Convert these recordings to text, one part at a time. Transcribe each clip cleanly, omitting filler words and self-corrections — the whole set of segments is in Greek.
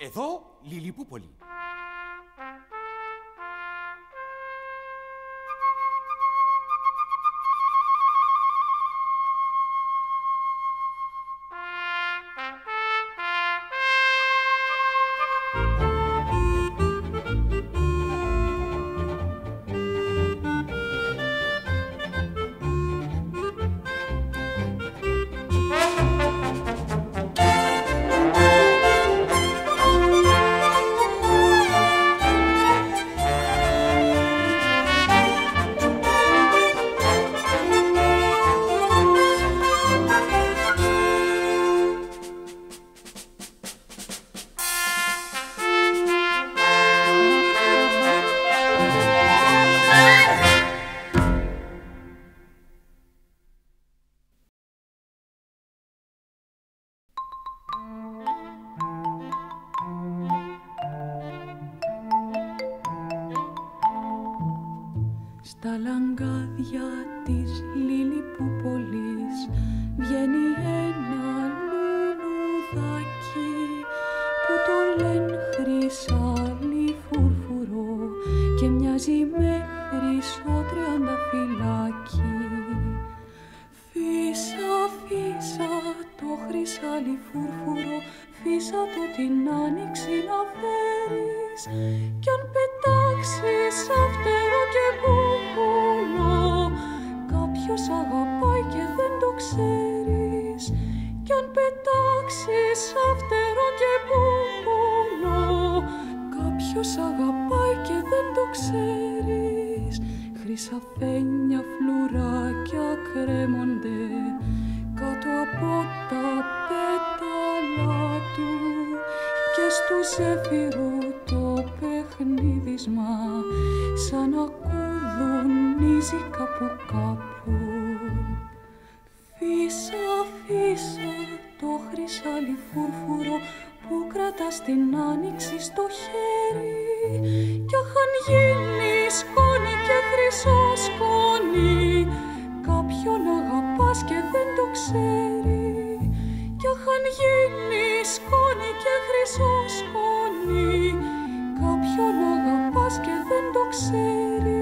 Εδώ Λιλιπούπολη. Στα λαγκάδια της Λιλιπούπολης βγαίνει ένα λουλουδάκι που το λένε χρυσάλι φουρφουρό και μοιάζει με χρυσό τριανταφυλάκι. Φύσα, φύσα το χρυσάλι φουρφουρό, φύσα το την άνοιξη να φέρεις κι αν πετάξεις αυτερό και μπουμπουλό κάποιος αγαπάει και δεν το ξέρεις κι αν πετάξεις αυτερό και μπουμπουλό κάποιος αγαπάει και δεν το ξέρεις. Χρυσαφένια φλουράκια κρέμονται κάτω από τα πέταλα του και στου ζέφυρου το παιχνίδισμα σαν να κουδουνίζει κάπου κάπου. Φύσα, φύσα το χρυσάλι φουρφουρό που κρατά την άνοιξη στο χέρι κι αχ αν γίνει σκόνη και χρυσό σκόνη κάποιον αγαπάς και δεν το ξέρει κι αχ αν γίνει σκόνη και χρυσό σκόνη κάποιον αγαπάς και δεν το ξέρει.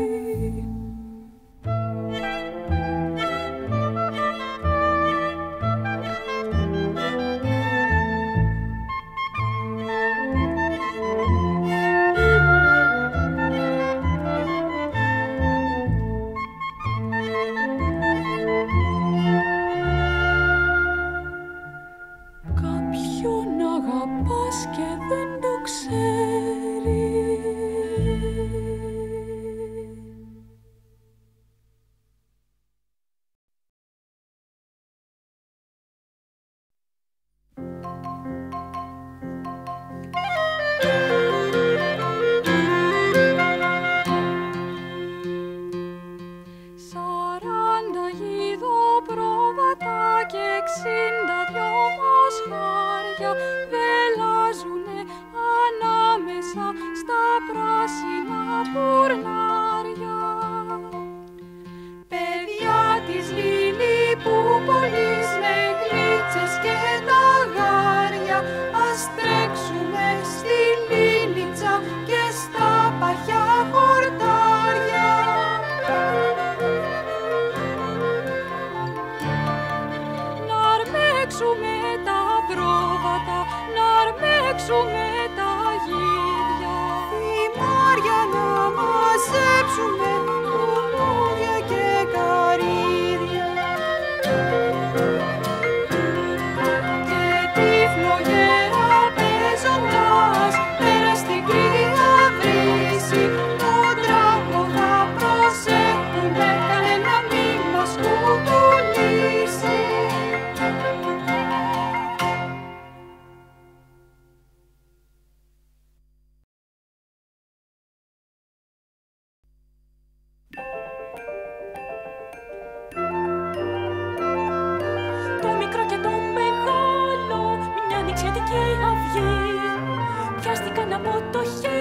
Πιάστηκαν από το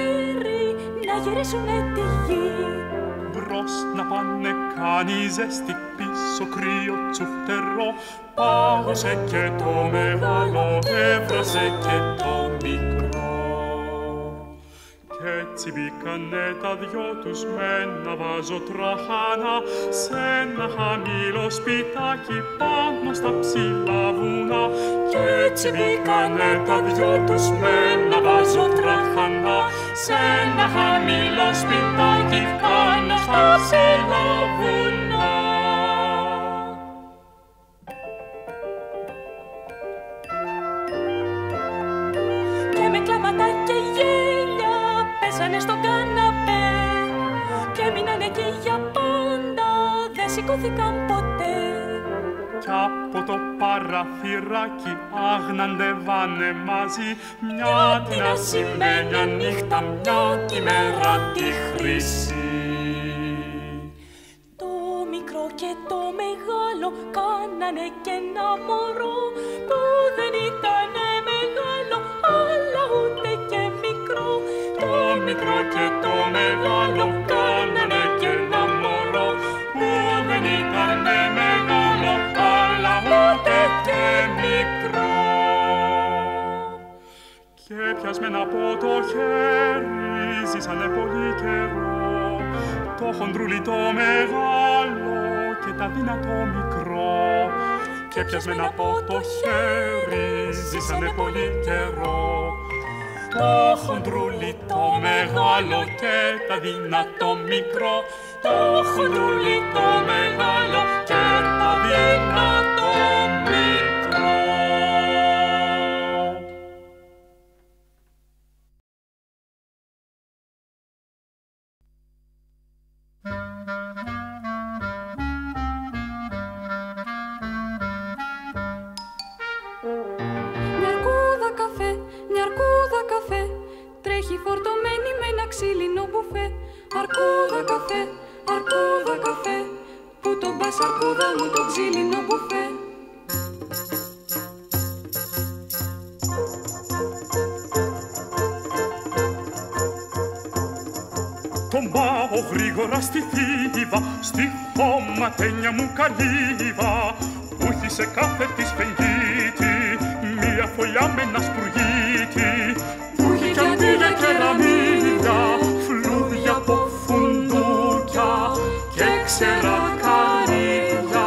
χέρι να γυρίσουνε τη γη. Μπρος να πάνε κάνει ζέστη, πίσω κρύο τσουφτερό. Πάγωσε και το μεγάλο, έβρασε και το μικρό. Κι έτσι μπήκανε τα δυο τους με ένα βάζο τραχάνα σε ένα χαμηλό σπιτάκι πάνω στα ψηλά βουνά. Κι έτσι μπήκανε τα δυο τους με ένα βάζο τραχάνα σε ένα χαμηλό σπιτάκι πάνω στα ψηλά βουνά. Και με κλάματα και γέλια πέσανε στον καναπέ και έμειναν εκεί για πάντα, δεν σηκώθηκαν ποτέ. Κι από το παραθυράκι άγναντευάνε μαζί μια την ασημένια νύχτα, μια τη μέρα τη χρυσή. Το μικρό και το μεγάλο κάνανε κι ένα μωρό που δεν ήτανε μεγάλο αλλά ούτε και μικρό. Το μικρό και το μεγάλο κάνανε κι ένα μωρό που δεν ήτανε μεγάλο αλλά ούτε και μικρό. Και πιασμένα από το χέρι ζήσανε πολύ καιρό, το χοντρούλι το μεγάλο και τα δυνατό μικρό. Και πιασμένα από το χέρι ζήσανε πολύ καιρό, το χοντρούλι το μεγάλο και τα δυνατό μικρό. Το χοντρούλι το μεγάλο και τα δυνατό μικρό. Μια αρκούδα καφέ, τρέχει φορτωμένη με ένα ξύλινο μπουφέ. Αρκούδα καφέ, που τον πας αρκούδα μου το ξύλινο μπουφέ. Τον πάω γρήγορα στη θύβα, στη χωματένια μου καλύβα, που έχει σε κάθε της φεγγίτη μία φωλιά με ένα σπουργίτη, που έχει κι αντίλια και ραμίδια, φλούδια από φουντούκια και ξερά καρύδια.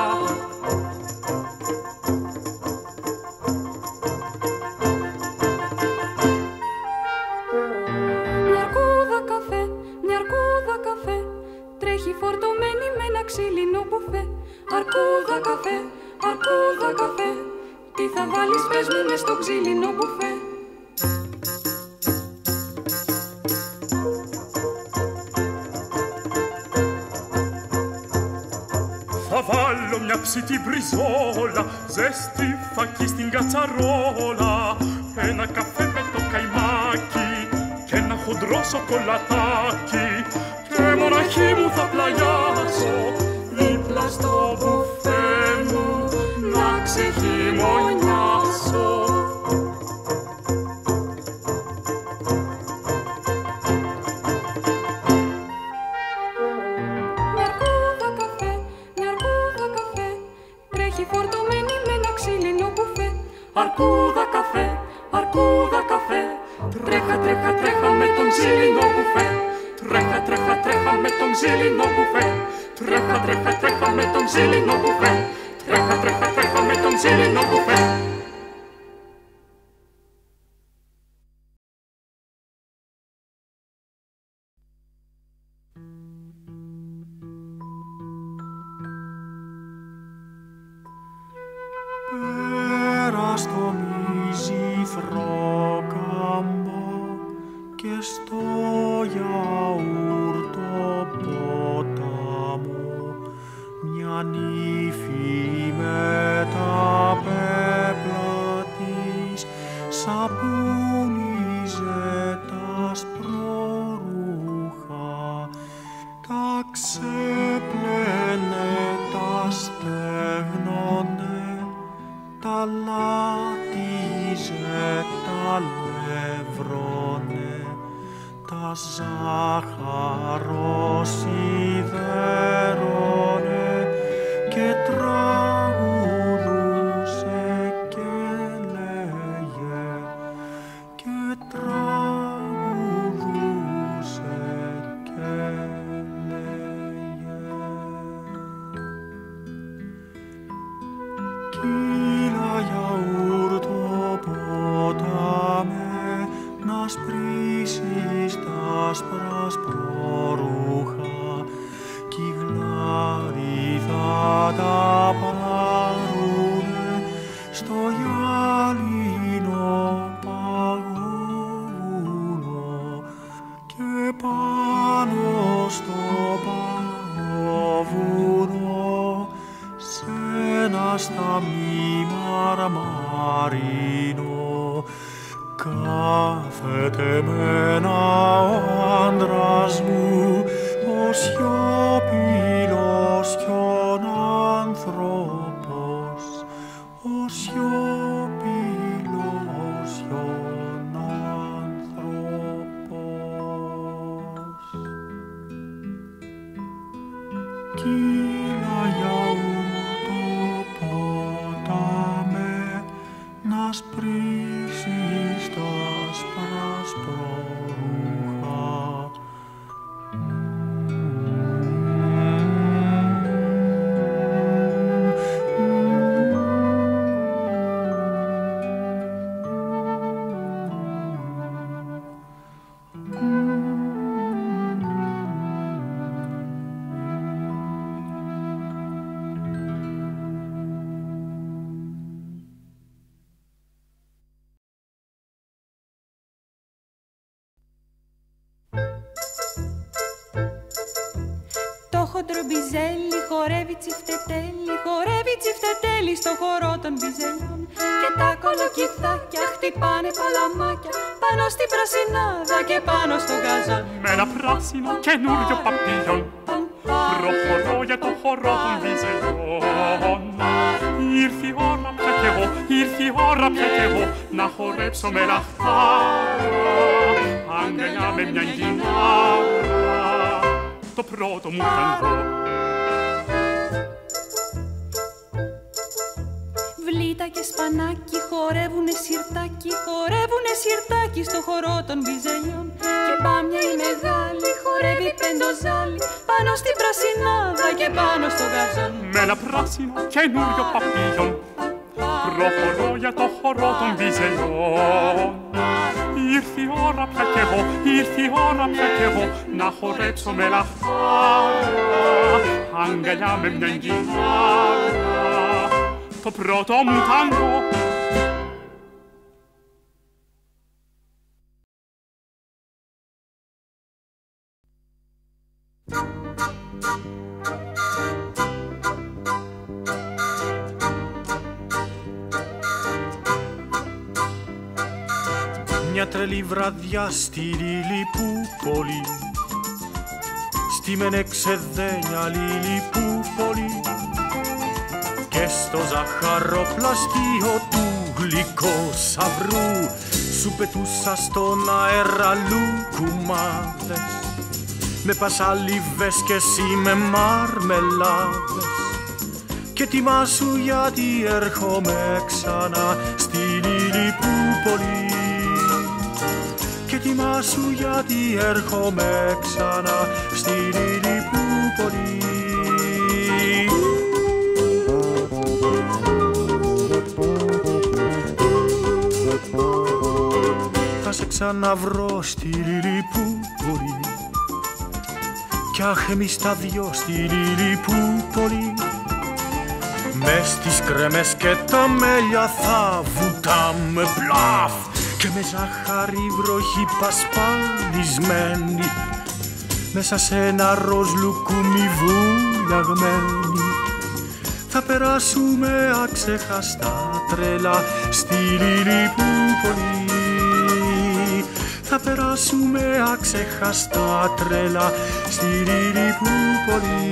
Μια αρκούδα καφέ, τρέχει φορτωμένη με ένα ξύλινο μπουφέ. Αρκούδα καφέ, τι θα βάλεις πες μου μες στο ξύλινο μπουφέ. Θα βάλω μια ψητή μπριζόλα, ζέστη φακή στην κατσαρόλα, ένα καφέ με το καϊμάκι και ένα χοντρό σοκολατάκι, και μοναχή μου θα πλαγιάσω δίπλα στο μπουφέ μου να ξεχειμονιάσω. Μια αρκούδα καφέ, τρέχει φορτωμένη με ένα ξύλινο μπουφέ. Αρκούδα καφέ, τρέχα, τρέχα, τρέχα με τον ξύλινο μπουφέ. Τρέχα, τρέχα, τρέχα με τον ξύλινο μπουφέ. Τρέχα, τρέχα, τρέχα με τον ξύλινο μπουφέ. Τρέχα, τρέχα, τρέχα με τον ξύλινο μπουφέ. Πέρα στο μυζιθρόκαμπο και στο γιαούρτο ποτάμο, μια νύφη με τα πέπλα της σαπούνιζε τα σπρορούχα, τα ξέπλαινε, τα στέγνωνε, τα λάτιζε, τα λεύρωνε, τα ζάχαροσιδέρωνε και τραγουδούσε και λέγε, και τραγουδούσε άσπρα σπρορούχα κι οι γλάροι θα τα πάρουνε στο γυάλινο παγόβουνο και πάνω στο παγόβουνο σ' ένα σταμνί μαρμαρίνο κάθεται μένα ο άντρας μου, ο σιωπηλός κι ο άνθρωπος, ο σιωπηλός κι ο άνθρωπος. Κυλαγιά το ποτάμι να σπρίσεις τα άσπρα σπρορούχα. Χοντρομπιζέλι χορεύει τσιφτετέλι στο χορό των μπιζελιών και τα κολοκυθάκια χτυπάνε παλαμάκια πάνω στην πρασινάδα και πάνω στο γαζόν. Με ένα πράσινο καινούριο παπίλιον προχωρώ για το χορό των μπιζελιών. Ήρθε η ώρα πια κι εγώ, ήρθε η ώρα πια κι εγώ να χορέψω με λαχτάρα αγκαλιά με μια γκινάρα το πρώτο μου ταγκό. Βλήτα και σπανάκι χορεύουνε σιρτάκι στο χορό των μπιζελιών και πάμια η μεγάλη χορεύει πεντοζάλι πάνω στην πρασινάδα και πάνω στο γαζόν. Με ένα πράσινο καινούριο παπίλιον προχωρώ για το χορό των μπιζελιών. Ήρθε η ώρα πια κι εγώ, ήρθε η ώρα πια κι εγώ να χορέψω με λαχτάρα αγκαλιά με μια γκινάρα το πρώτο μου τάγκο. Μια τρελή βραδιά στη Λιλιπούπολη, στη Μενεξεδένια Λιλιπούπολη και στο ζαχαροπλαστείο του γλυκοσαυρού σου πετούσα στον αέρα λουκουμάδες με πασαλίβες και εσύ με μαρμελάδες και τιμάσου γιατί έρχομαι ξανά στη Λιλιπούπολη και τιμάσου γιατί έρχομαι ξανά στη Λιλιπούπολη. Θα σε ξαναβρω στη Λιλιπούπολη κι αχ εμείς τα δυο στη Λιλιπούπολη μες στις κρέμες και τα μέλια θα βουτάμε πλαφ και με ζάχαρη βροχή πασπαλισμένη μέσα σε ένα ροζ λουκούμι βουλιαγμένη θα περάσουμε αξεχαστά τρελά στη Λιλιπούπολη. Θα περάσουμε αξεχαστά τρελά στη Λιλιπούπολη.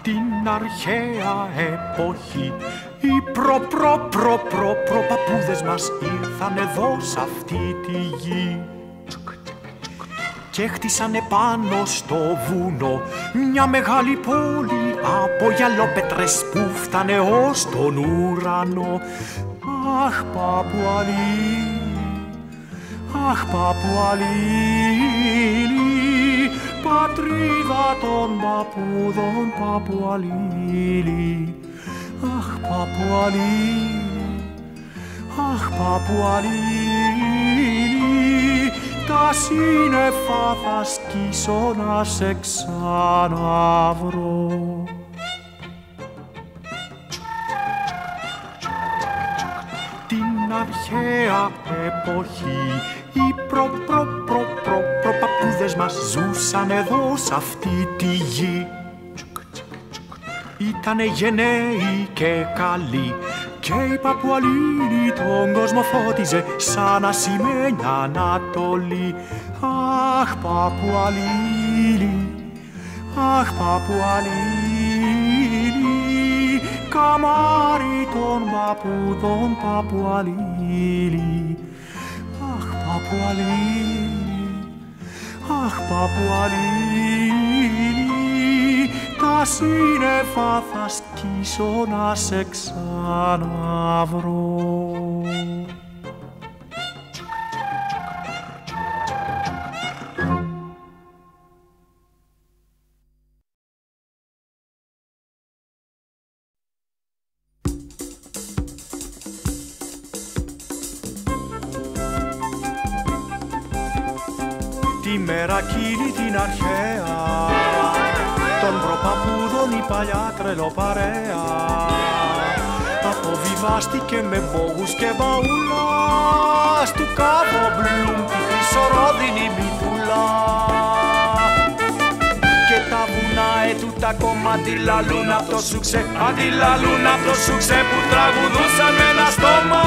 την αρχαία εποχή. Οι παππούδες μας ήρθαν εδώ σ' αυτή τη γη και χτίσανε πάνω στο βουνό μια μεγάλη πόλη από γυαλόπετρες που φτάνε ως τον ουρανό. Αχ, Παπουαλίλη, αχ, Παπουαλίλη, πατρίδα των παππούδων, Παπουαλίλη. Αχ, Παπουαλίλη, αχ, Παπουαλίλη, τα σύννεφα θα σκίσω να σε ξαναβρω. Την αρχαία εποχή οι παππούδες μας ζούσαν εδώ σ' αυτή τη γη. Ήτανε γενναίοι και καλοί και η Παπουαλίλη τον κόσμο φώτιζε σαν ασημένια Ανατολή. Αχ, Παπουαλίλη, αχ, Παπουαλίλη, καμάρι των παππούδων, Παπουαλίλη. Αχ, Παπουαλίλη, αχ, Παπουαλίλη, τα σύννεφα θα σκίσω να σε ξαναβρω. Τη μέρα εκείνη την αρχαία των προπαππούδων η παλιά τρελοπαρέα αποβιβάστηκε με μπόγους και μπαούλα στου Κάβο Μπλουμ τη χρυσορόδινη μητούλα. Και τα βουνά ετούτα ακόμα αντιλαλούν απ' το σούξε, αντιλαλούν απ' το σούξε που τραγουδούσαν με ένα στόμα.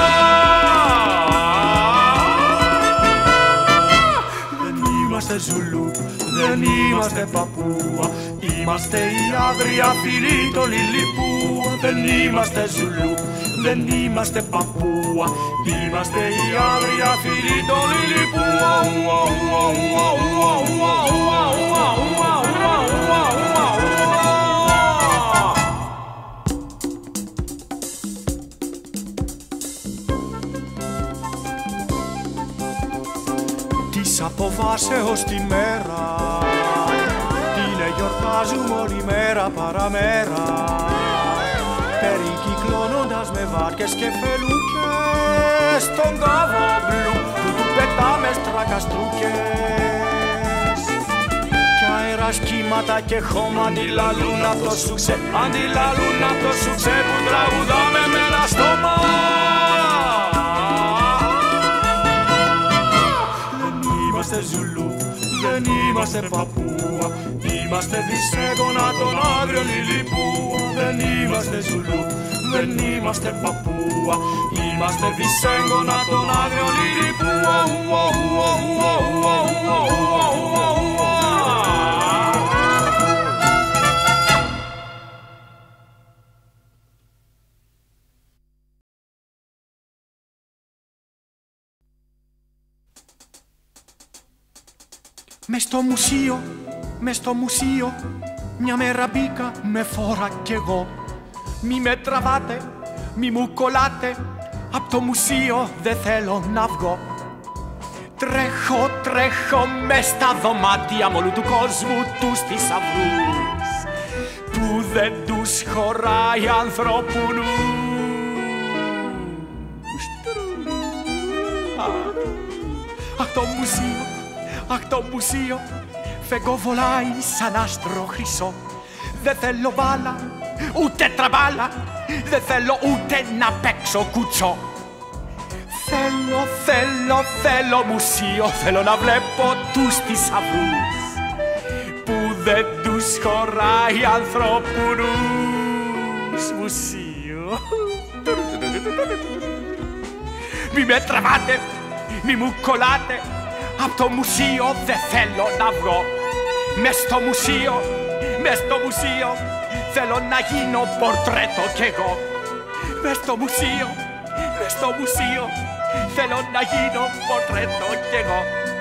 Είμαστε Ζουλού, δεν είμαστε Παππούα, είμαστε οι άγρια φίλοι των Λιλιπούα. Δεν είμαστε Ζουλού, δεν είμαστε Παππούα, είμαστε οι άγρια φίλοι των Λιλιπούα. Αποβάσεως τη μέρα την γιορτάζουμε όλη μέρα παραμέρα, περικυκλώνοντας με βάρκες και φελούκες στον Κάβο Μπλουμ που του πετάμε στρακαστρούκες. Κι αέρας κύματα και χώμα αντιλαλούν απ' το σούξε, αντιλαλούν απ' το σούξε που τραγουδάμε με ένα στόμα. Είμαστε Ζουλού, δεν είμαστε Παππούα, είμαστε δισέγωνα των άγριων Λιλιπούα. Δεν είμαστε Ζουλού, δεν είμαστε Παππούα, είμαστε δισέγωνα των άγριων Λιλιπούα. Μες στο μουσείο, μια μέρα μπήκα με φόρα κι εγώ. Μη με τραβάτε, μη μου κολλάτε, απ' το μουσείο δεν θέλω να βγω. Τρέχω μες στα δωμάτια μ' όλου του κόσμου τους θησαυρούς που δεν τους χωράει ανθρώπου νους. Αχ, το μουσείο φεγγοβολάει σαν άστρο χρυσό. Δεν θέλω μπάλα, ούτε τραμπάλα, δεν θέλω ούτε να παίξω κουτσό. Θέλω μουσείο, θέλω να βλέπω τους θησαυρούς που δεν τους χωράει ανθρώπου νους. Μουσείο. Μη με τραβάτε, μη μου κολλάτε, απ' το μουσείο δεν θέλω να βγω. Μες στο μουσείο θέλω να γίνω πορτρέτο κι εγώ. Μες στο μουσείο, μες στο μουσείο, θέλω να γίνω πορτρέτο κι εγώ.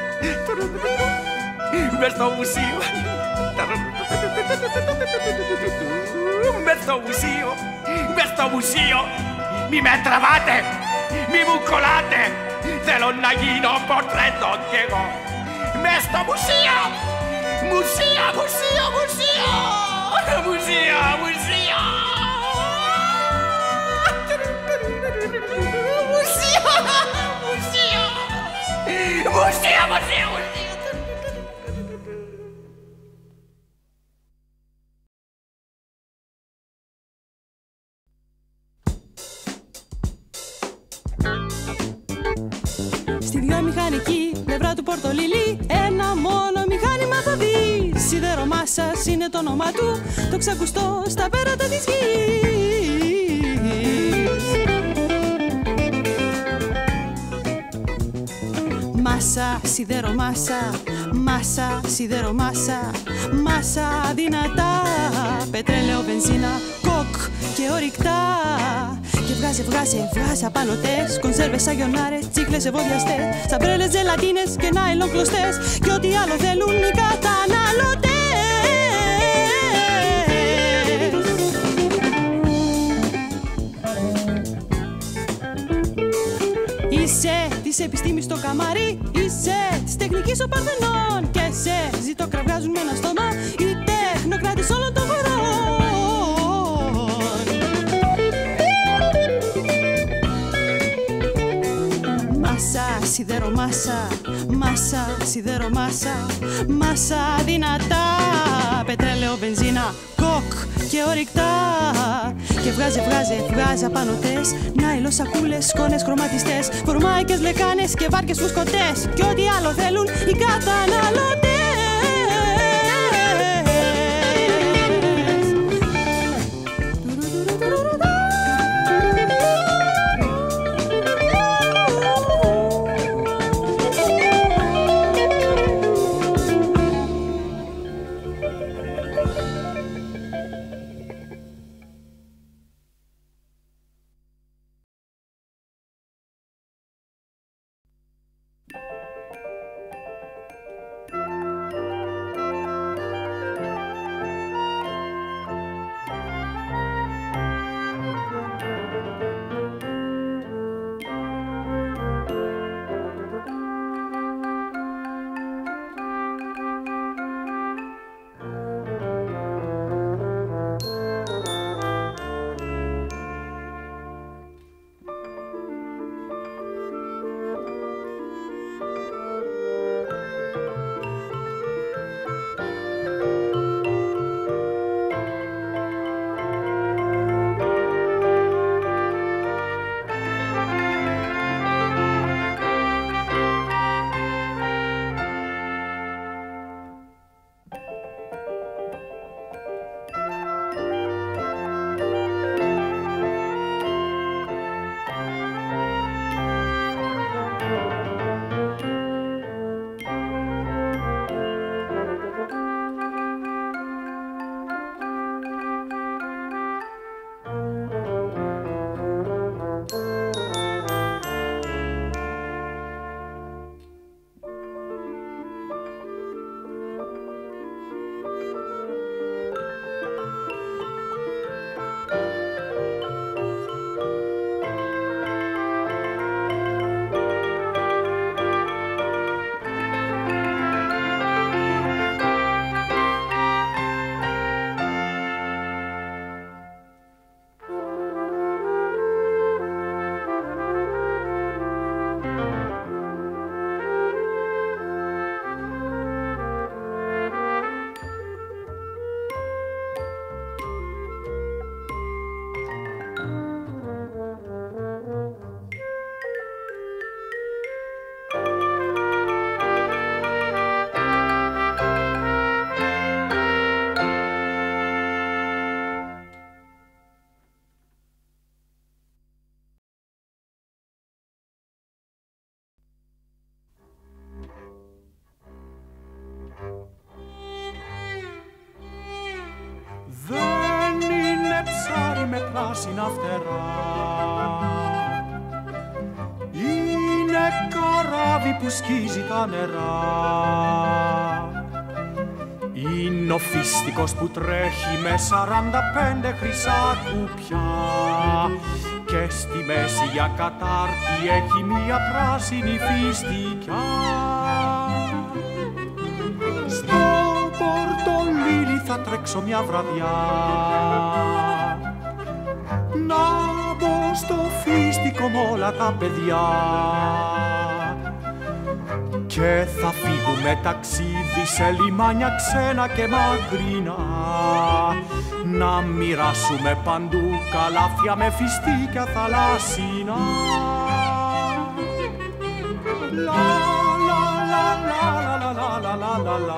Μες στο μουσείο, μες στο μουσείο, μες στο μουσείο, μη με τραβάτε, μη μου κολλάτε, θέλω να γίνω πορτρέτο κι εγώ. Μες στο μουσείο, μουσείο, μουσείο, μουσείο, μουσείο, μουσείο, μουσείο, μουσείο, μουσείο, μουσείο. Στη βιομηχανική πλευρά του Πορτολίλι ένα μόνο μηχάνημα θα δει. Σιδερομάσας είναι το όνομά του, το ξακουστώ στα πέρατα της γης. Μάσα, σιδερομάσα, μάσα, σιδερομάσα, μάσα δυνατά, πετρέλαιο, βενζίνα, κοκ και ορυκτά. Και βγάζε απανωτές, κονσέρβες, σαγιονάρες, τσίχλες, ευωδιαστές, σαμπρέλες, ζελατίνες και νάιλον κλωστές και ό,τι άλλο θέλουν οι καταναλωτές. Είσαι της επιστήμης στο καμάρι, είσαι της τεχνικής ο Παρθενών και σε ζητώ κραυγάζουν με ένα στόμα οι τεχνοκράτες όλων των χωρών. Μάσα, σιδερομάσα, μάσα, σιδερομάσα, μάσα δυνατά, πετρέλαιο, βενζίνα, κοκ και ορυκτά. Και βγάζε απανωτές, νάιλο, σακούλες, σκόνες, χρωματιστές, φορμάικες, λεκάνες και βάρκες φουσκωτές και ό,τι άλλο θέλουν οι καταναλωτές. πράσινα φτερά. Είναι καράβι που σκίζει τα νερά. Είναι ο φίστικος που τρέχει με 45 χρυσά κουπιά και στη μέση για κατάρτι έχει μία πράσινη φιστικιά. Στο πορτολίλι θα τρέξω μια βραδιά να μπω στο φίστικο μ' όλα τα παιδιά και θα φύγουμε ταξίδι σε λιμάνια ξένα και μακρινά να μοιράσουμε παντού καλάθια με φιστίκια θαλάσσινα. Λα λα λα λα λα λα λα λα λα λα.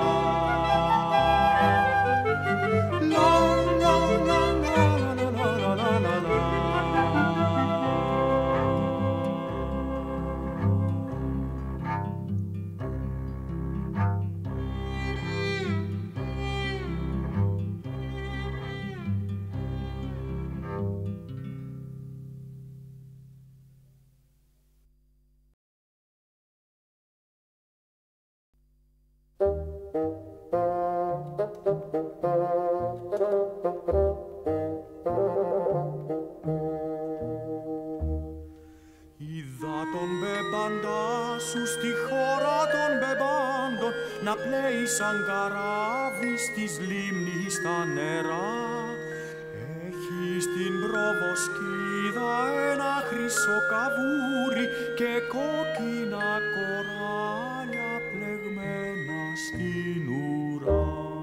Είδα τον μπεμπαντά σου στη χώρα των μπεμπάντων να πλέει σαν καράβι στις λίμνης στα νερά. Έχει στην προβοσκίδα ένα χρυσό καβούρι και κόκκινα κοράλια πλεγμένα στην ουρά.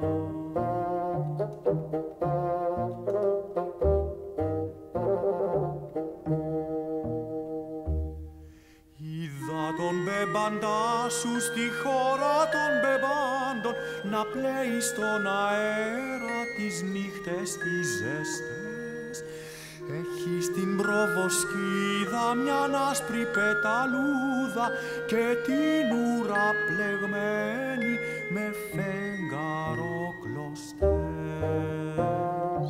Είδα τον μπεμπαντά σου στη χώρα των μπεμπάντων να πλέει στον αέρα τις νύχτες τις ζεστές. Έχει στην προβοσκίδα μιαν άσπρη πεταλούδα και την ουρά πλεγμένη με φεγγαροκλωστές.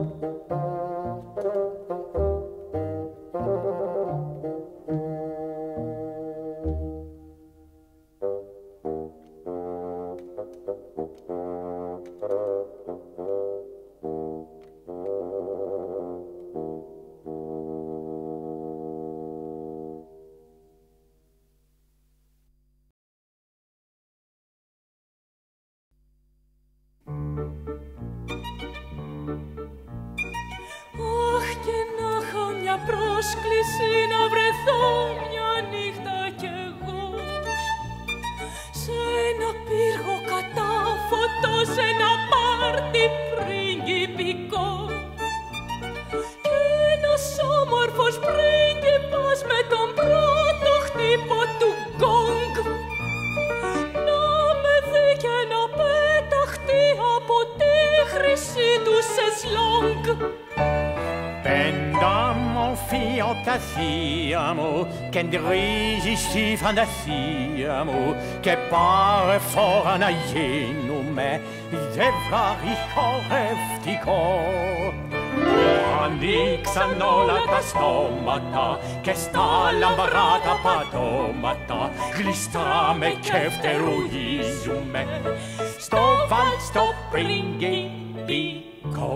Αχ, και να είχα μια πρόσκληση να βρεθώ μια νύχτα κι εγώ σε ένα πύργο κατάφωτο, σε ένα πάρτι πριγκιπικό και ένας όμορφος πρίγκιπας με τον πρώτο χτύπο του γκόγκ να με δει και να πέταχτεί από τη χρυσή του σεσλόγκ. Fio t'assiamo, che dirigi sti fantasiamo, che pare fora na jenume, zevrari choreftico. Andixano la tastomata, che sta lambrata patomata, glistrame kefteru izume, sto val sto pringipico.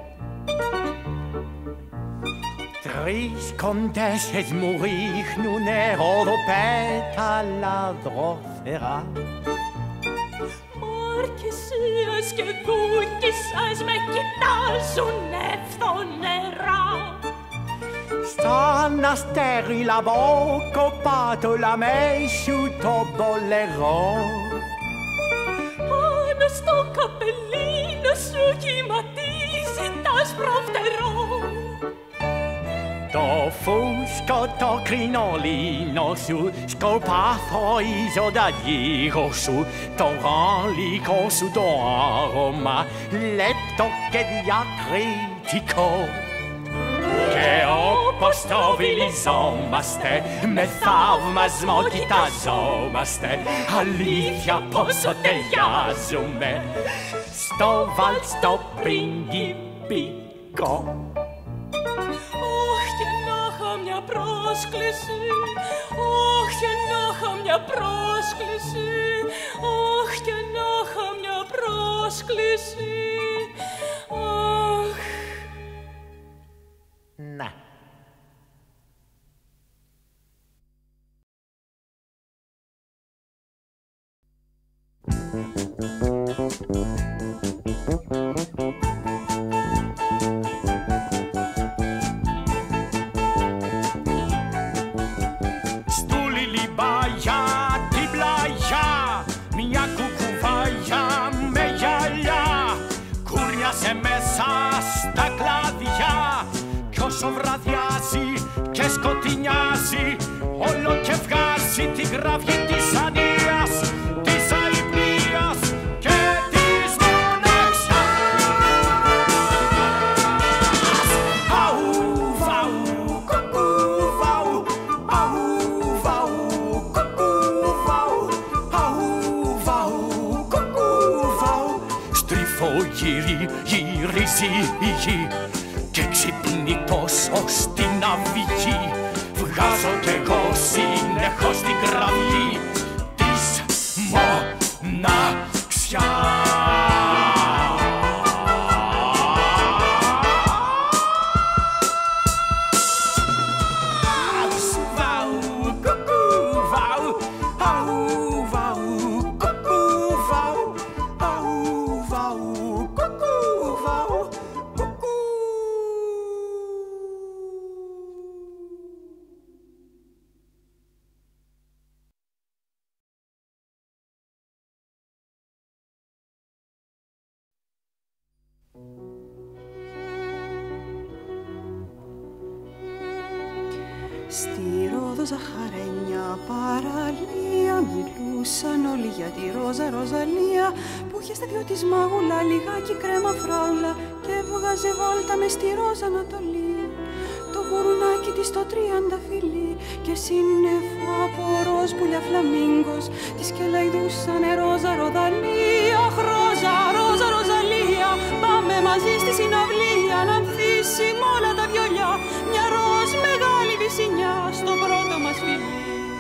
Tris contesses mourir nun ero peta la drosera. Μάρκησίες και δούκισσες με κοιτάζουν ευθονερά. Stanno steri la bocca, pato la mesciu to bollerò. Πάνω στο καπελίνο σου κυματίζει τ' άσπρο φτερό. Το φούσκο το κρινολίνο σου σκορπαθροίζω da γύρω σου το γαλλικό σου το άρωμα λεπτό και διακριτικό. Και όπως το βιλιζόμαστε με θαυμασμό κοιταζόμαστε αλήθεια πόσο ταιριάζουμε στο βάλτς το πριγκιπικό. πρόσκληση, αχ και να είχα μια πρόσκληση, αχ και να είχα μια πρόσκληση, αχ. Να. Στα κλάδια κι όσο βραδιάζει και σκοτεινιάζει όλο και βγάζει τη γραφή της ανίας, της αϊπνίας και της μοναξιάς. Αου βαου κουκού βαου, αου βαου κουκού βαου, αου βαου κουκού βαου. Στριφογύρι γυρίζει η γη και ξυπνητός ως την αυγή βγάζω κι εγώ συνεχώς την γραμμή της μοναξιάς. Στη Ρόδο ζαχαρένια παραλία μιλούσαν όλοι για τη Ρόζα Ροζαλία που είχε στα δυο της μάγουλα λιγάκι κρέμα φράουλα και έβγαζε βόλτα μες στη Ρόζα Ανατολή. Το γουρουνάκι της το 30 φιλί και σύννεφο από ροζ πουλιά φλαμίγκος της κελαϊδούσανε Ρόζα Ροδαλία. Αχ, Ρόζα, Ρόζα, Ροζαλία, πάμε μαζί στη συναυλία να ανθίσει μ' όλα τα βιολιά μια ροζ μεγάλη βυσσινιά στο πρώτο μας φιλί.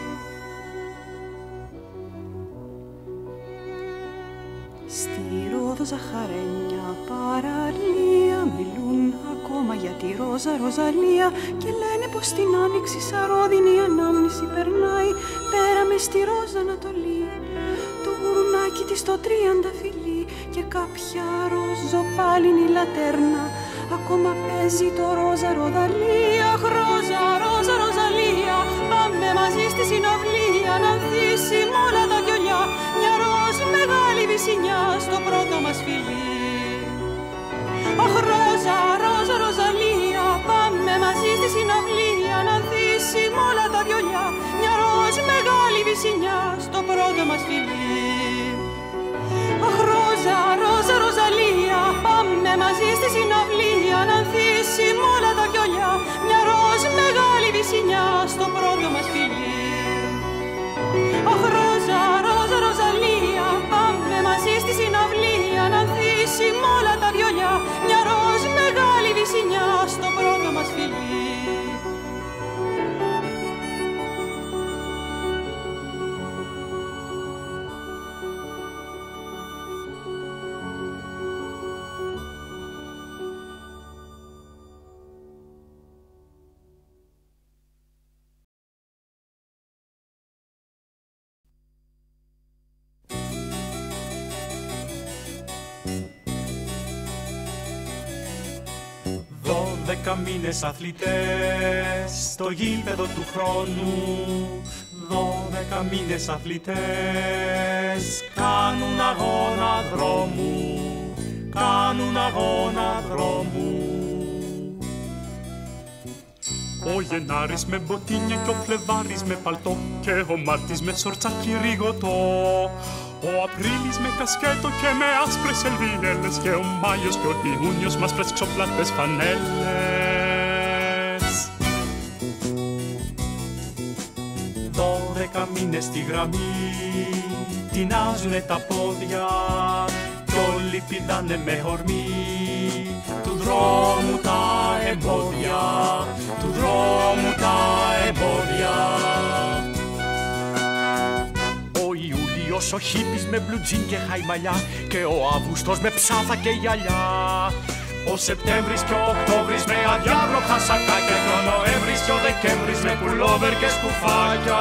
Στη Ρόδο ζαχαρένια παραλία μιλούν ακόμα για τη Ρόζα Ροζαλία και λένε πως την άνοιξη σαρόδινη ανάμνηση περνάει πέρα μες στη Ρόζα Ανατολή. Το γουρουνάκι της το 30 φιλί και κάποια ροζοπάλινη λατέρνα ακόμα παίζει το Ρόζα Ροδαλία. Αχ, Ρόζα, Ρόζα, Ροζαλία, πάμε μαζί στη συναυλία να ανθίσει μ' όλα τα βιολιά μια ροζ μεγάλη βυσσινιά στο πρώτο μας φιλί. Αχ, Ρόζα, Ρόζα, Ροζαλία, πάμε μαζί στη συναυλία να ανθίσει μ' όλα τα βιολιά μια ροζ μεγάλη βυσσινιά στο πρώτο μας φιλί. Αχ, Ρόζα, Ρόζα, Ροζαλία, πάμε μαζί στη συναυλία να ανθίσει μ' όλα τα βιολιά μια ροζ μεγάλη βυσσινιά στο πρώτο μας φιλί. Αχ, Ρόζα, Ρόζα, Ροζαλία, πάμε μαζί στη συναυλία να ανθίσει μ' όλα τα βιολιά μια ροζ μεγάλη βυσσινιά στο πρώτο μας φιλί. Μήνες αθλητές στο γήπεδο του χρόνου, 12 μήνες αθλητές κάνουν αγώνα δρόμου, κάνουν αγώνα δρόμου. Ο Γενάρης με μποτίνια και ο Φλεβάρης με παλτό και ο Μάρτης με σορτσάκι ριγωτό. Ο Απρίλης με κασκέτο και με άσπρες ελβίνελες και ο Μάιος και ο Ιούνιος με άσπρες ξοπλατές φανέλες. 12 μήνες στη γραμμή τεινάζουνε τα πόδια κι όλοι πηδάνε με ορμή του δρόμου τα εμπόδια, του δρόμου τα ο χίπης με μπλουτζίν και χαϊμαλιά και ο Αύγουστος με ψάθα και γυαλιά. Ο Σεπτέμβρης και ο Οκτώβρης με αδιάβροχα σακάκια και ο Νοέμβρης και ο Δεκέμβρης με πουλόβερ και σκουφάκια.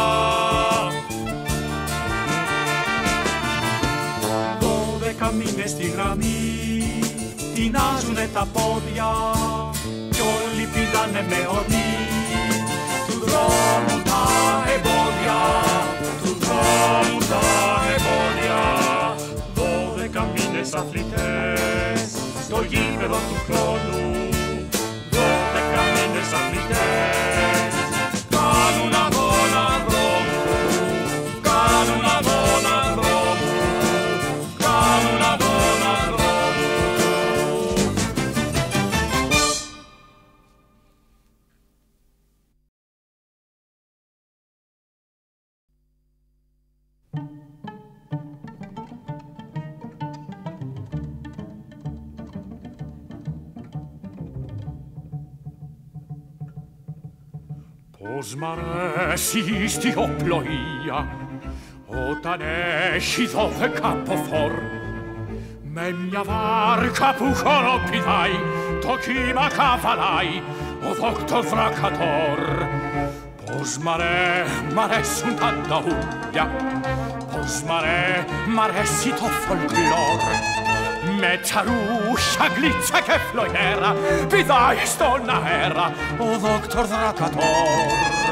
12 μήνες στη γραμμή τεινάζουνε τα πόδια κι όλοι πηδάνε με ορμή του δρόμου τα εμπόδια, του δρόμου τα εμπόδια. 12 μήνες αθλητές στο γήπεδο του χρόνου, 12 μήνες αθλητές κάνουν αγώνα δρόμου, κάνουν αγώνα δρόμου, κάνουν αγώνα δρόμου. Πώς μ' αρέσει η στιοπλοεία όταν έχει 12 μποφόρ με μια βάρκα που χοροπηδάει το κύμα καβαλάει ο δόκτωρ Βρακατόρ. Πώς μ' αρέσουν τα νταούλια, πώς μ' αρέσει το φολκλόρ με τσαρούχια, γλίτσα και φλογέρα πηδάει στον αέρα ο δόκτωρ Βρακατόρ.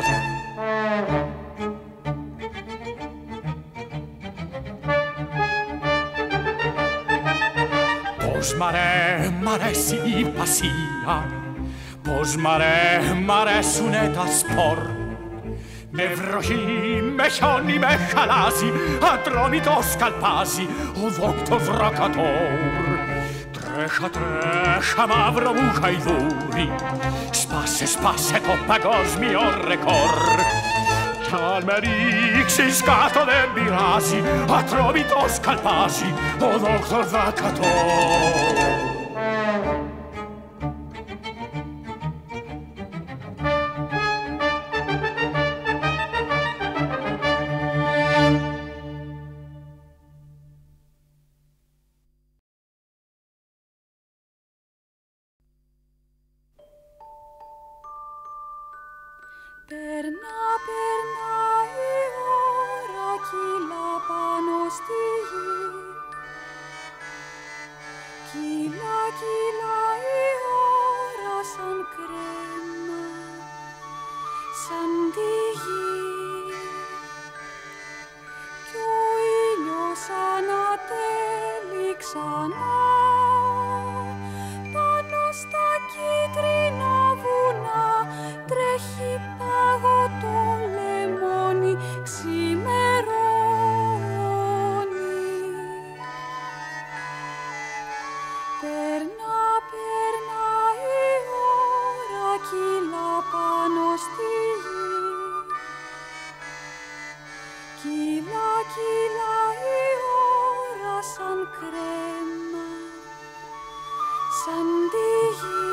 Πώς μ' αρέσει η πασία, πώς μ' αρέσουνε τα σπορ με βροχή, με χιόνι, με χαλάζι ατρόμητο σκαλπάζει ο δόκτωρ Βρακατόρ. Τρέχα, τρέχα μαύρο μου χαϊδούρι, σπάσε το παγκόσμιο ρεκόρ. Κι αν με ρίξεις κάτω δεν πειράζει, ατρόμητο σκαλπάζει ο δόκτωρ Βρακατόρ. Περνά η ώρα, κύλα πάνω στη γη. Κύλα η ώρα σαν κρέμα, σαν τη γη. Κι ο ήλιος ανατέλει ξανά πάνω στα κίτρινα βουνά. Τρέχει παγωτό λεμόνι, ξημερώνει. Περνά η ώρα, κύλα πάνω στη γη. Κύλα η ώρα σαν κρέμα, σαν τη γη.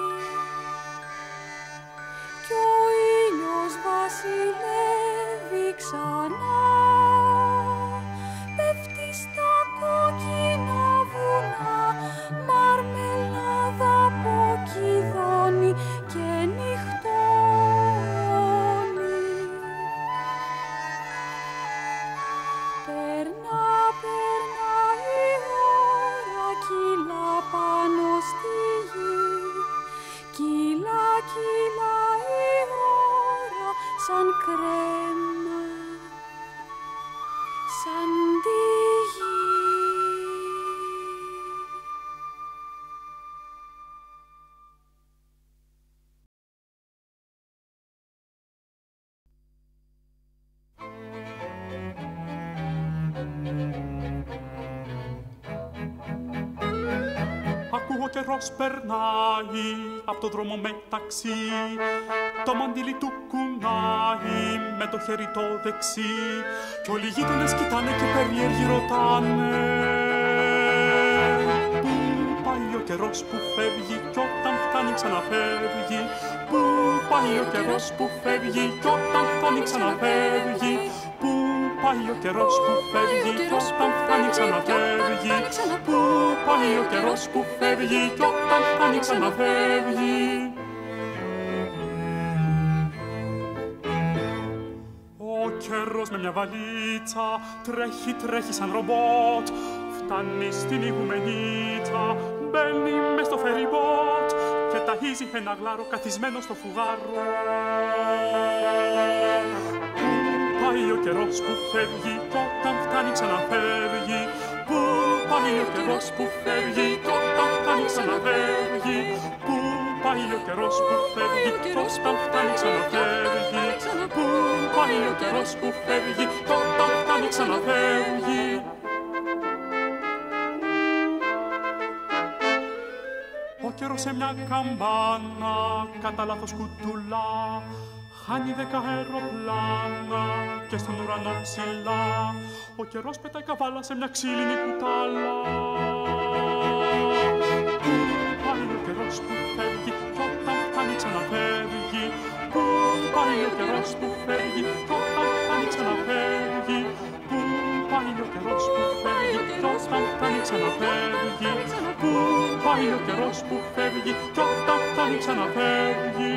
Κι ο ήλιος βασιλεύει ξανά, πέφτει στα κόκκινα βουνά, μαρμελάδα από κηδώνει και νυχτώνει. Περνά η ώρα, κύλα πάνω στη γη. Κύλα η ώρα σαν κρέμα, σαν τη γη. Ο καιρός περνάει από το δρόμο μεταξύ, το μαντίλι του κουνάει με το χέρι το δεξί κι όλοι οι γείτονες κοιτάνε και περίεργοι ρωτάνε πού πάει ο καιρός που φεύγει κι όταν φτάνει ξαναφεύγει. Πού πάει ο καιρός που φεύγει κι όταν φτάνει ξαναφεύγει. Πού πάει ο καιρός που φεύγει κι όταν φτάνει ξαναφεύγει. Πού πάει ο καιρός που φεύγει κι όταν φτάνει ξαναφεύγει. Ο καιρός με μια βαλίτσα τρέχει, τρέχει σαν ρομπότ. Φτάνει στην ηγουμενίτσα, μπαίνει μες στο φεριμπότ και ταΐζει ένα γλάρο καθισμένο στο φουγάρο. Πού πάει ο καιρός που φεύγει κι όταν φτάνει ξαναφεύγει. Πού πάει ο καιρός που φεύγει κι όταν φτάνει ξαναφεύγει. Πού πάει ο καιρός που φεύγει κι όταν φτάνει ξαναφεύγει. Πού πάει ο καιρός που φεύγει κι όταν φτάνει ξαναφεύγει. Ο καιρός σε μια καμπάνα κατά λάθος κουτουλά χάνει 10 αεροπλάνα και στον ουρανό ψηλά. Ο καιρός πετάει καβάλα σε μια ξύλινη κουτάλα. Πού πάει ο καιρός που φεύγει κι όταν φτάνει ξαναφεύγει. Πού πάει ο καιρός που φεύγει κι όταν φτάνει ξαναφεύγει. Πού πάει ο καιρός που φεύγει κι όταν φτάνει ξαναφεύγει. Πού πάει ο καιρός που φεύγει κι όταν φτάνει ξαναφεύγει.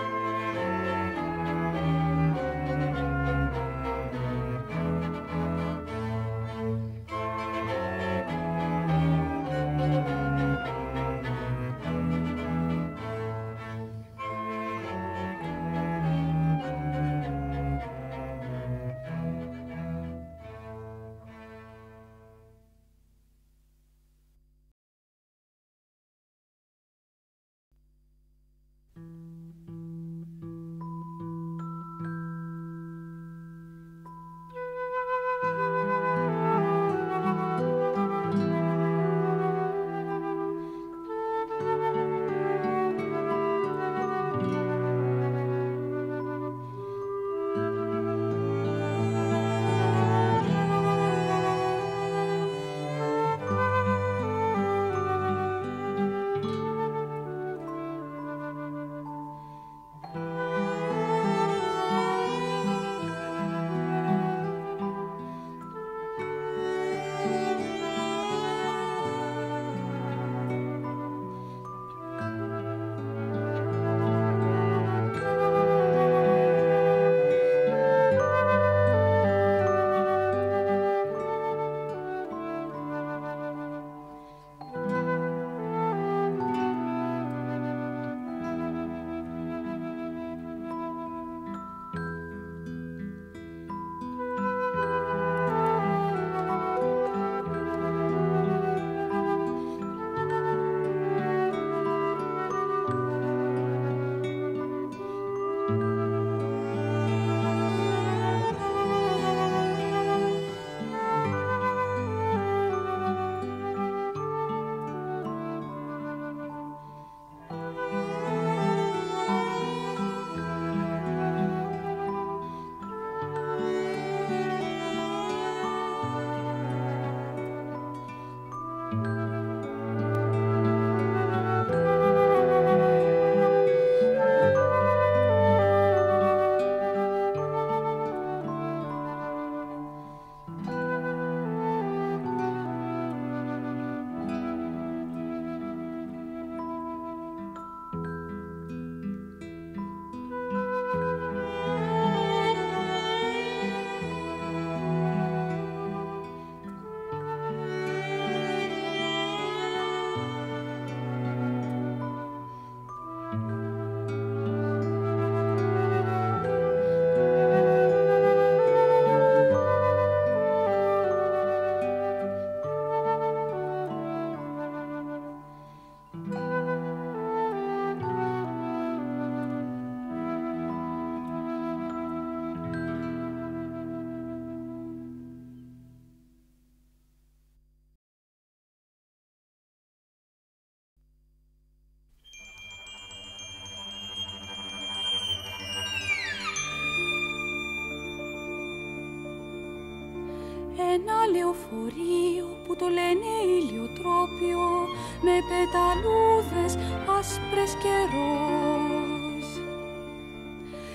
Ένα λεωφορείο που το λένε ηλιοτρόπιο, με πεταλούδες άσπρες και ροζ.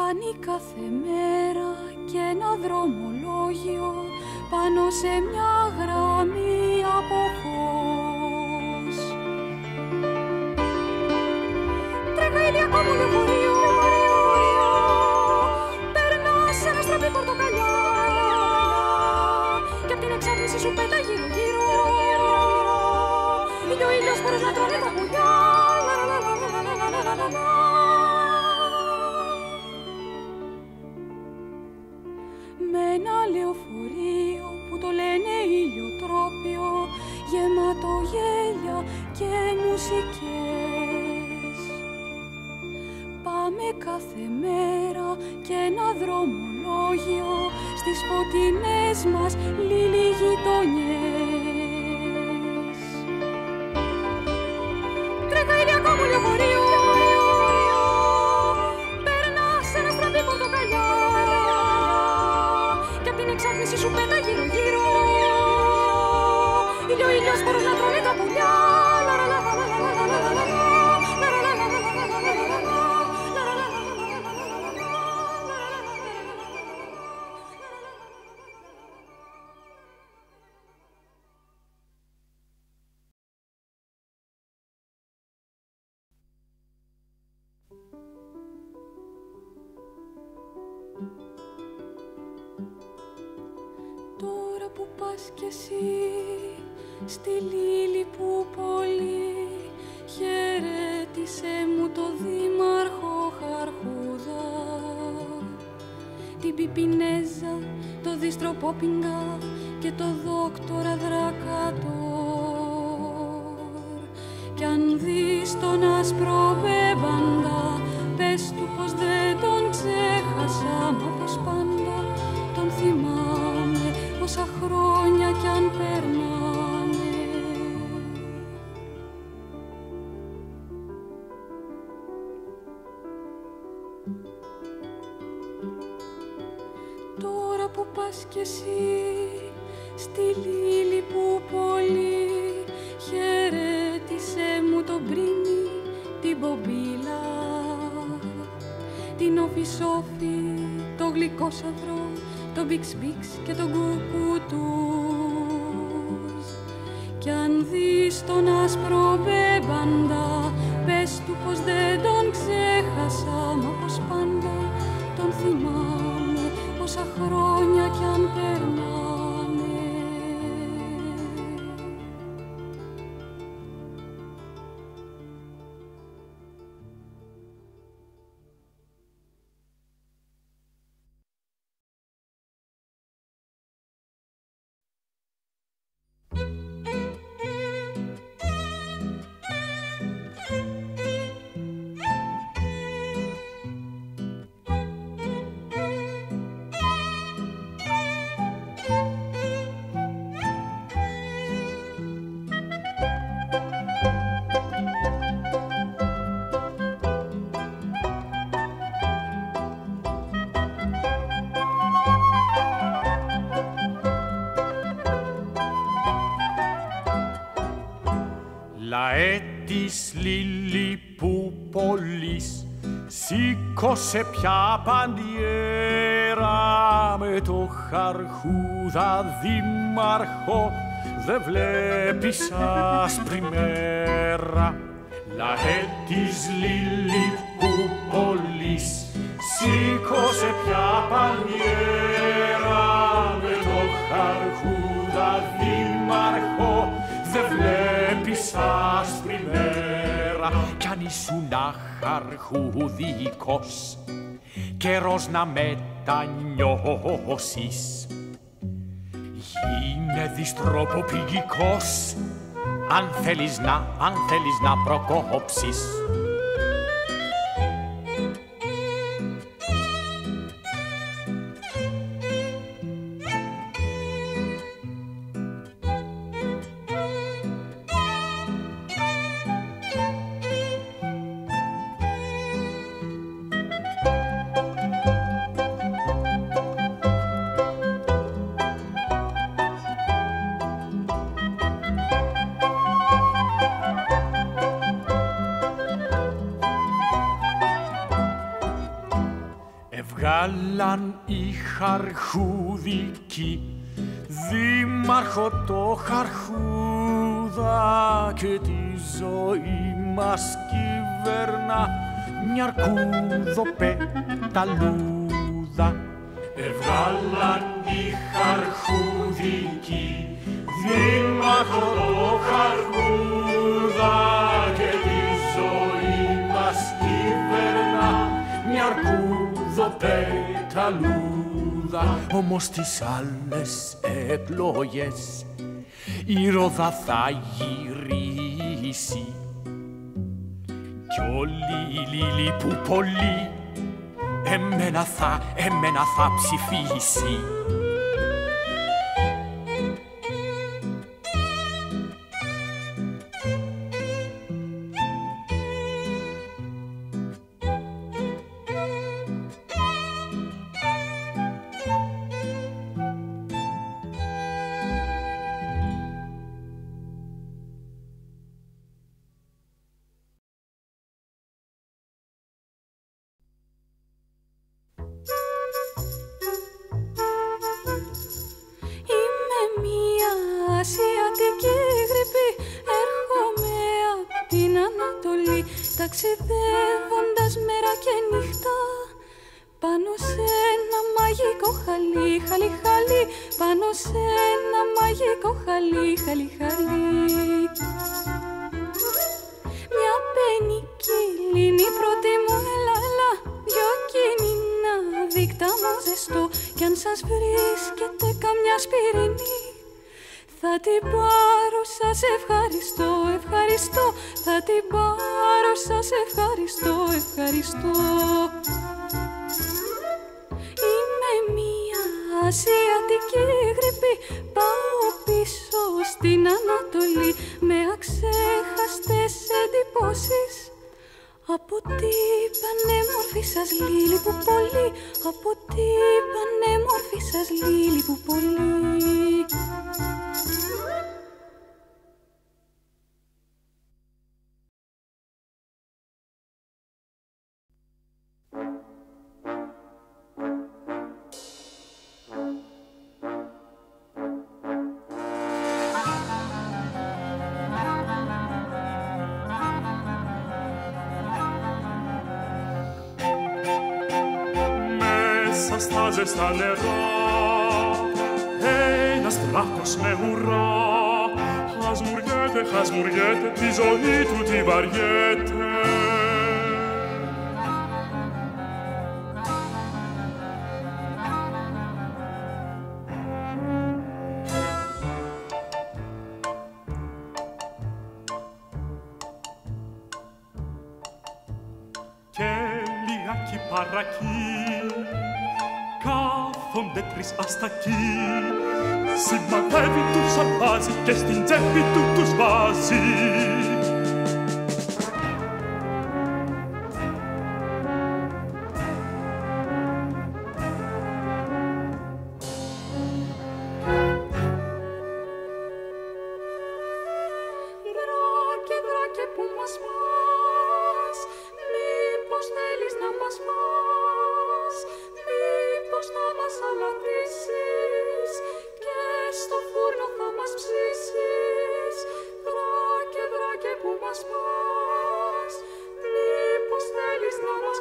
Κάνει κάθε μέρα και ένα δρομολόγιο πάνω σε μια γραμμή από φως. Τρέχα ηλιακό μου λεωφορείο, περνά σε ένα στραπή πορτοκαλιά κι απ' την εξάρτηση σου πέτα γύρω-γύρω ο ήλιος χωρίς να τρώνε τα πουλιά. Με ένα λεωφορείο που το λένε ηλιοτρόπιο, γεμάτο γέλια και μουσικές. Πάμε κάθε μέρα και ένα δρομολόγιο στις φωτεινές μας λίλι γειτονιές. Τρέχα ηλιακό μου λεωφορείο, περνά σε ένα στραπή πορτοκαλιά κι απ' την εξάρτηση σου πέτα γύρω-γύρω ο ήλιος χωρίς να τρώνε τα πουλιά. Τώρα που πας κι εσύ στη Λίλιππου πολύ, χαιρέτησε μου το δήμαρχο Χαρχούδα, την Πιπινέζα, το δίστρο Πόπιγκα και το δόκτορα Δρακατόρ. Κι αν δεις τον άσπρο μπέμπαντα, πες του πως δεν τον ξέχασα, μα πως πάντα τον θυμάμαι, όσα χρόνια κι αν περνάνε. Τώρα που πας κι εσύ στη Λίλιππου πολύ, χαιρέτησε μου τον Πρίνι, την Μπομπίλα, την Όφη-Σόφη, το Γλυκόσαυρο, το Μπιξ-Μπιξ και τον Κουκουτούς. Κι αν δεις τον άσπρο μπέμπαντα, πες του πως δεν τον ξέχασα, μα πως πάντα τον θυμάμαι, όσα χρόνια κι αν περνάνε. Λαέ της Λιλιππούπολης, σήκωσε πια παντιέρα με το Χαρχούδα δήμαρχο, δε βλέπεις άσπρη μέρα. Λαέ της Λιλιππούπολης, σήκωσε πια παντιέρα με το Χαρχούδα δήμαρχο, δε βλέπεις άσπρη μέρα. Κι αν ήσουν αχαρχουδικός, καιρός να μετανιώσεις, γίνε διστροποπηγικός, αν θέλεις να προκόψεις. Έβγαλαν οι χαρχούδικοι δήμαρχο το Χαρχούδα και τη ζωή μας κυβερνά μια αρκούδο-πεταλούδα. Έβγαλαν οι χαρχούδικοι δήμαρχο το Χαρχούδα και τη ζωή μας κυβερνά μια αρκούδο-πεταλούδα. Όμως τις άλλες εκλογές η ρόδα θα γυρίσει κι όλοι οι Λιλιπουπολοί εμένα θα ψηφίσει. Ταξιδεύοντας μέρα και νύχτα πάνω σε ένα μαγικό χαλί, χαλί, χαλί, πάνω σε ένα μαγικό χαλί, χαλί, χαλί. Μια πενική λίνη πρώτη μου, έλα, έλα, δυο κίνηνα δίκτυα μου ζεστό κι αν σας βρίσκεται καμιά σπιρινή θα την πάρω, σας ευχαριστώ, ευχαριστώ. Θα την πάρω, σας ευχαριστώ, ευχαριστώ. Είμαι μια ασιατική γρίπη, πάω πίσω στην Ανατολή με αξέχαστες εντυπώσεις από την πανέμορφη σας Λιλιπουπολή, από την πανέμορφη σας Λιλιπουπολή. Στα ζεστά νερά ένας δράκος με ουρά χασμουριέται, χασμουριέται, τη ζωή του τη βαριέται. Και λιγάκι παρακεί κάθονται τρεις αστακοί. Σημαδεύει, τους αρπάζει και στην τσέπη του τους βάζει. Δράκε, δράκε που μας πας, μήπως θέλεις να μας πας, μήπως θα μας αλατήσεις και στο φούρνο θα μας ψήσεις. Δράκε, δράκε που μας πας, μήπως θέλεις να μας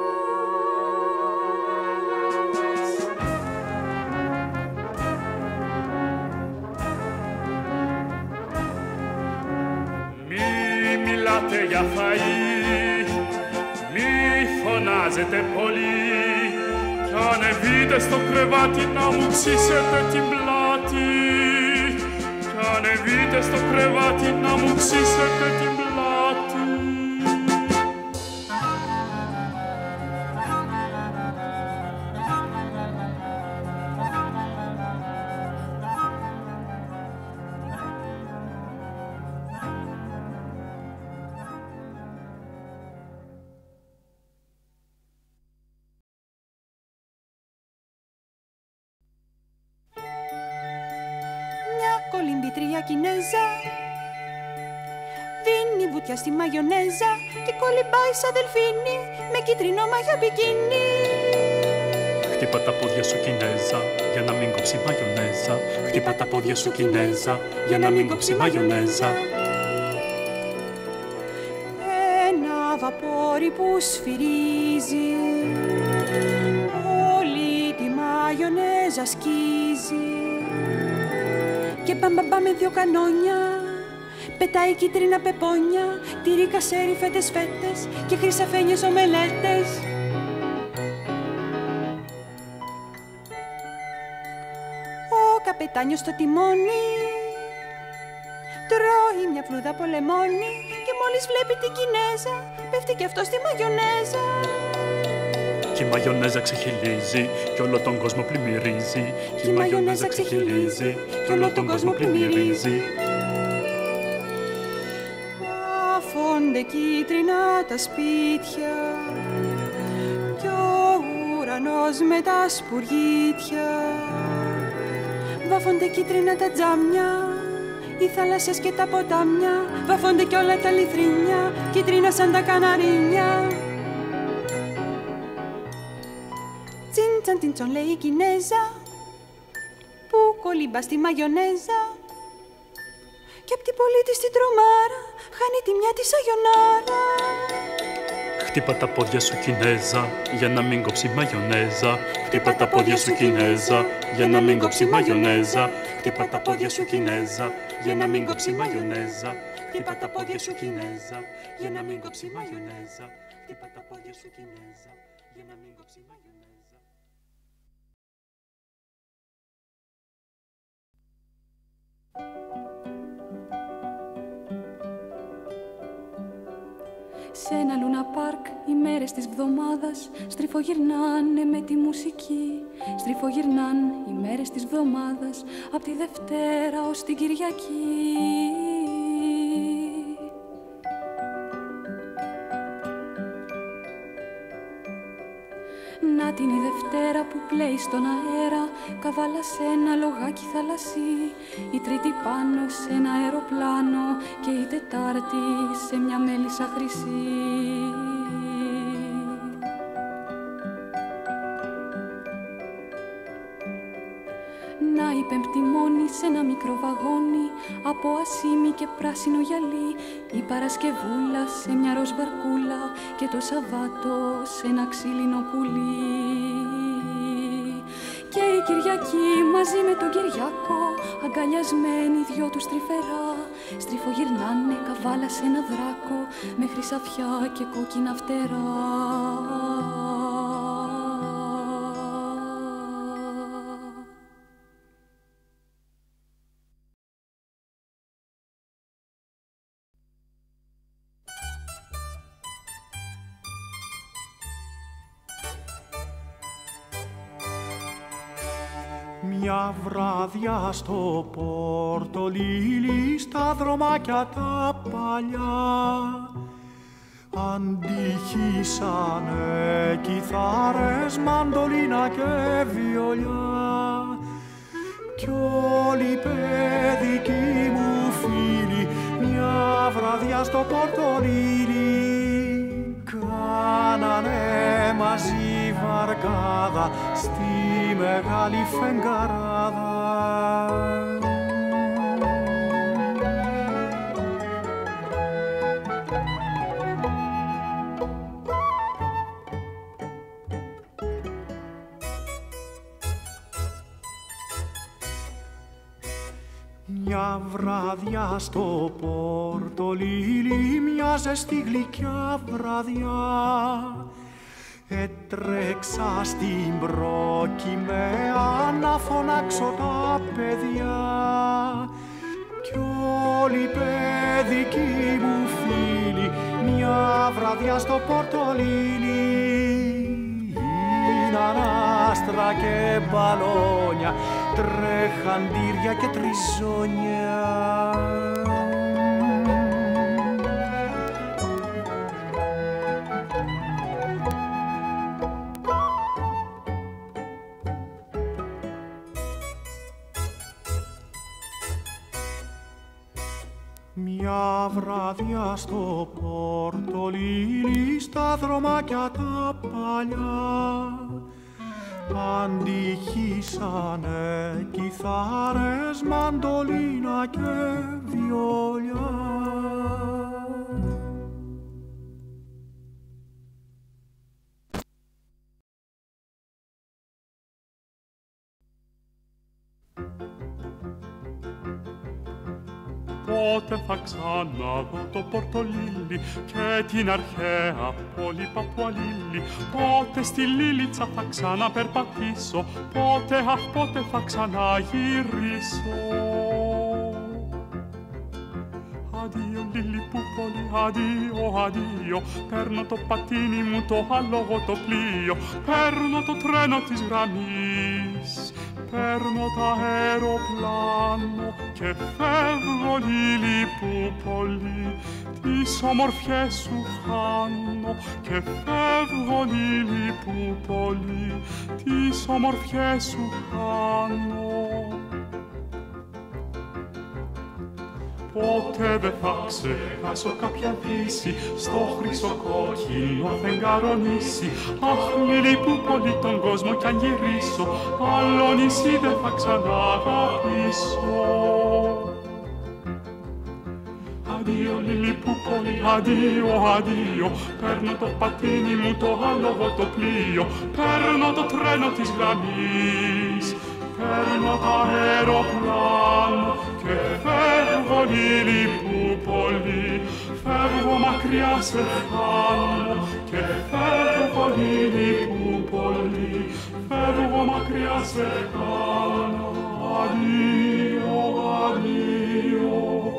πας. Μη μιλάτε για φαΐ, μη φωνάζετε πολύ κι ανεβείτε στο κρεβάτι να μου ψήσετε την πλάτη. Κι ανεβείτε στο κρεβάτι να μου ψήσετε την πλάτη. Κολυμπήτρια Κινέζα δίνει βουτιά στη μαγιονέζα και κολυμπάει σαν δελφίνι με κίτρινο μαγιό μπικίνι. Χτύπα τα πόδια σου Κινέζα, για να μην κόψει μαγιονέζα. Χτύπα τα πόδια σου Κινέζα, για να μην κόψει μαγιονέζα. Ένα βαπόρι που σφυρίζει, όλη τη μαγιονέζα σκίζει. Και μπαμπαμπά με δυο κανόνια, πετάει κίτρινα πεπόνια, τυρί κασέρι, φέτες φέτες και χρυσαφένιες ομελέτες. Ο καπετάνιος στο τιμόνι τρώει μια φλούδα από λεμόνι και μόλις βλέπει την Κινέζα πέφτει κι αυτό στη μαγιονέζα. Κι η μαγιονέζα ξεχυλίζει κι όλο τον κόσμο πλημμυρίζει. Κι η μαγιονέζα ξεχυλίζει κι όλο τον κόσμο πλημμυρίζει. Βάφονται κίτρινα τα σπίτια κι ο ουρανός με τα σπουργίτια. Βάφονται κίτρινα τα τζάμια, οι θάλασσες και τα ποτάμια. Βάφονται κι όλα τα λιθρίνια, κίτρινα σαν τα καναρίνια. Τσιν την τσον λέει η Κινέζα, που κολύμπα στη μαγιονέζα. Κι απ' την πολίτη στην τρομάρα χάνει τη μια της σαγιονάρα. Χτύπα τα πόδια σου Κινέζα, για να μην κόψει μαγιονέζα. Χτύπα τα πόδια σου Κινέζα, για να μην κόψει μαγιονέζα. Χτύπα τα πόδια σου Κινέζα, για να μην κόψει μαγιονέζα. Χτύπα τα πόδια σου Κινέζα, για να μην κόψει μαγιονέζα. Χτύπα τα πόδια σου Κινέζα, για να μην κόψει μαγιονέζα. Σε ένα λούνα πάρκ οι μέρες της βδομάδας στριφογυρνάνε με τη μουσική. Στριφογυρνάν οι μέρες της βδομάδας απ' τη Δευτέρα ως την Κυριακή. Να την η Δευτέρα που πλέει στον αέρα, καβάλα σε ένα λογάκι θαλασσί. Η Τρίτη πάνω σε ένα αεροπλάνο και η Τετάρτη σε μια μέλισσα χρυσή. Να η Πέμπτη μόνη σε ένα μικρό βαγόνι από ασίμι και πράσινο γυαλί. Η Παρασκευούλα σε μια ροζ βαρκούλα και το Σαββάτο σε ένα ξύλινο πουλί. Και η Κυριακή μαζί με τον Κυριάκο, αγκαλιασμένοι δυο τους τρυφερά, στριφογυρνάνε καβάλα σε ένα δράκο με χρυσαφιά και κόκκινα φτερά. Μια βράδια στο Πορτολίλι, στα δρομάκια τα παλιά, αντυχήσανε κιθάρες, μαντολίνα και βιολιά. Κι όλοι οι παιδικοί μου φίλοι, μια βράδια στο Πορτολίλι, κάνανε μαζί βαρκάδα στη μεγάλη φεγγαράδα. Μια βράδια στο Πορτολίλι, μια ζεστή γλυκιά βραδιά, έτρεξα στην προκυμαία να φωνάξω τα παιδιά. Κι όλοι οι παιδικοί μου φίλοι, μια βραδιά στο Πορτολίλι, είναι ανάστρα και μπαλόνια, τρέχαντήρια και τριζόνια. Μια βράδια στο Πορτολίλι, στα δρομάκια τα παλιά, αντυχήσανε κιθάρες, μαντολίνα και βιόλια. Πότε θα ξαναδώ το Πορτολίλι και την αρχαία πόλη Παπουαλίλι? Πότε στη Λίλιτσα θα ξαναπερπατήσω? Πότε, αχ, πότε θα ξαναγυρίσω? Αντίο Λιλιπούπολη, αντίο, αντίο. Παίρνω το πατίνι μου, το άλογο το πλοίο. Παίρνω το τρένο της γραμμής. Παίρνω το αεροπλάνο και φεύγω, Λιλιπούπολη. Τις ομορφιές σου χάνω και φεύγω, Λιλιπούπολη. Τις ομορφιές σου χάνω. Ποτέ δεν θα ξεχάσω κάποια δύση στο χρυσοκόκκινο φεγγαρονήσι. Αχ, Λιλιπούπολη, τον κόσμο κι αν γυρίσω, άλλο νησί δεν θα ξαναγαπήσω. Αντίο, Λιλιπούπολη, αντίο, αντίο. Παίρνω το πατίνι μου, το άλογο το πλοίο. Παίρνω το τρένο της γραμμής. Παίρνω το αεροπλάνο και φεύγω, Λιλιπούπολη. Φεύγω μακριά, σε χάνω και φεύγω, Λιλιπούπολη. Φεύγω μακριά, σε χάνω. Αντίο, αντίο.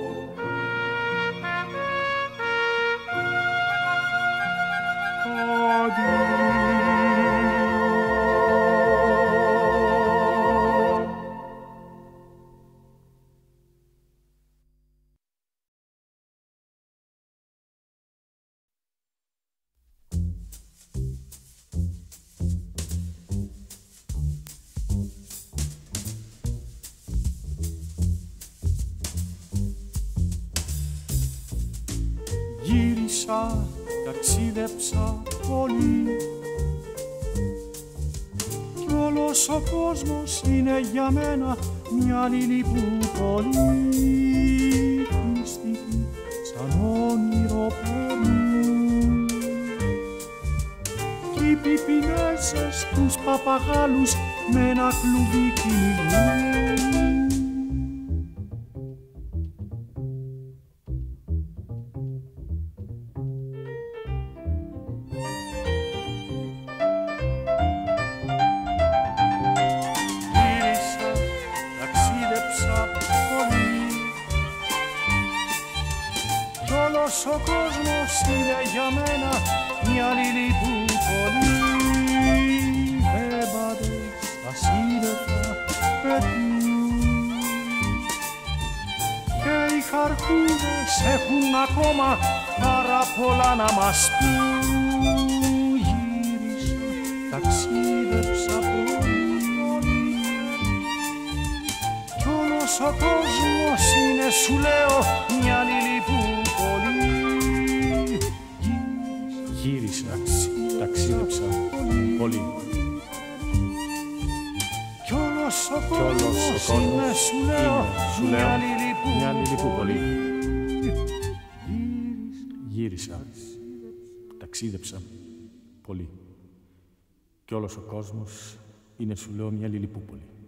Γύρισα, ταξίδεψα πολύ κι όλος ο κόσμος είναι για μένα μια Λιλιπούπολη. Μυστική σαν όνειρο περνούν κι οι πιπινέζες τους παπαγάλους με ένα κλουβί κυνηγούν. Ο κόσμος είναι για μένα μια Λιλιπούπολη. Έμπατες τα σύννεφα πετούν και οι χαρκούδες έχουν ακόμα πάρα πολλά να μας πούν. Γύρισα, ταξίδεψα πολύ κι όλος ο κόσμος είναι, σου λέω, μια Λιλιπούπολη. Γύρισα, ταξίδεψα πολύ κι όλος ο κόσμος είναι, σου λέω, μια Λιλιπούπολη. Γύρισα, ταξίδεψα πολύ κι όλος ο κόσμος είναι, σου λέω, μια Λιλιπούπολη.